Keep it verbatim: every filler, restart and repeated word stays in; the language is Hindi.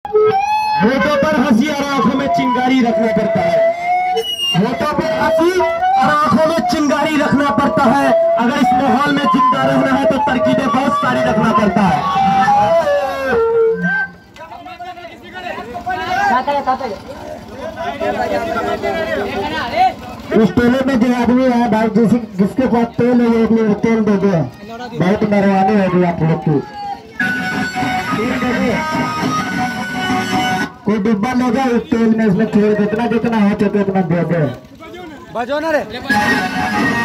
होठों पर हंसी और आंखों में चिंगारी रखना पड़ता है। होठों पर हंसी और आंखों में चिंगारी रखना पड़ता है। अगर इस माहौल में जिंदा रहना है तो तरकीबें बहुत सारी रखना पड़ता है। इस टोले में जो आदमी है भाई, जिस जिसके पास तेल है एक लीटर तेल दे दो। बहुत मेहरबानी होगी आप लोग की। कोई डिब्बा ले जाए इस तेल में, इसमें तेल जितना जितना हो सके उतना दे दे। बजो ना रे।